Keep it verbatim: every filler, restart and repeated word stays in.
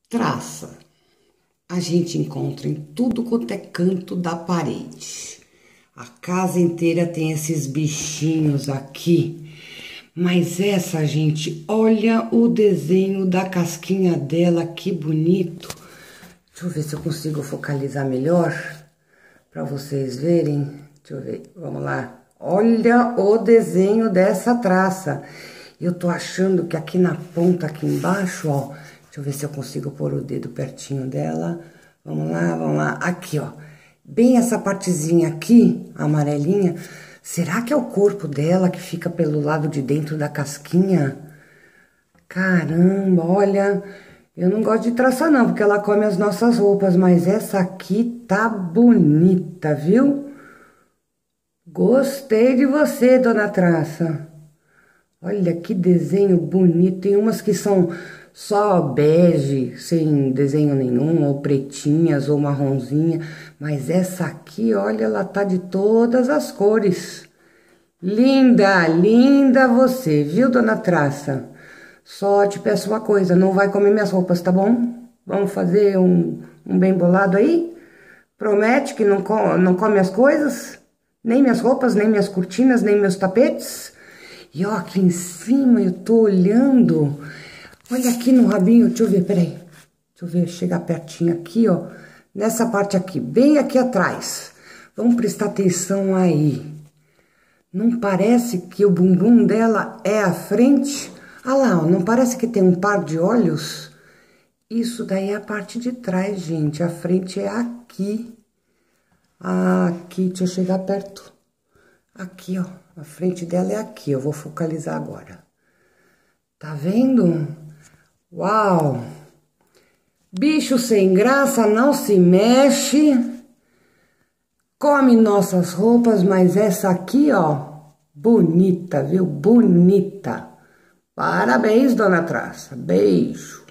Traça, a gente encontra em tudo quanto é canto da parede. A casa inteira tem esses bichinhos aqui. Mas essa, gente, olha o desenho da casquinha dela, que bonito. Deixa eu ver se eu consigo focalizar melhor para vocês verem. Deixa eu ver, vamos lá. Olha o desenho dessa traça. Eu tô achando que aqui na ponta, aqui embaixo, ó. Deixa eu ver se eu consigo pôr o dedo pertinho dela. Vamos lá, vamos lá. Aqui, ó. Bem essa partezinha aqui, amarelinha. Será que é o corpo dela que fica pelo lado de dentro da casquinha? Caramba, olha. Eu não gosto de traçar não, porque ela come as nossas roupas. Mas essa aqui tá bonita, viu? Gostei de você, dona Traça. Olha que desenho bonito. Tem umas que são só bege, sem desenho nenhum, ou pretinhas, ou marronzinha. Mas essa aqui, olha, ela tá de todas as cores. Linda, linda você, viu, dona Traça? Só te peço uma coisa, não vai comer minhas roupas, tá bom? Vamos fazer um, um bem bolado aí? Promete que não, com, não come as coisas? Nem minhas roupas, nem minhas cortinas, nem meus tapetes? E ó, aqui em cima eu tô olhando. Olha aqui no rabinho, deixa eu ver, peraí. Deixa eu ver, chegar pertinho aqui, ó. Nessa parte aqui, bem aqui atrás. Vamos prestar atenção aí. Não parece que o bumbum dela é a frente? Ah lá, ó, não parece que tem um par de olhos? Isso daí é a parte de trás, gente. A frente é aqui. Aqui, deixa eu chegar perto. Aqui, ó. A frente dela é aqui. Eu vou focalizar agora. Tá vendo? Uau! Bicho sem graça, não se mexe. Come nossas roupas, mas essa aqui, ó, bonita, viu? Bonita. Parabéns, dona Traça. Beijo.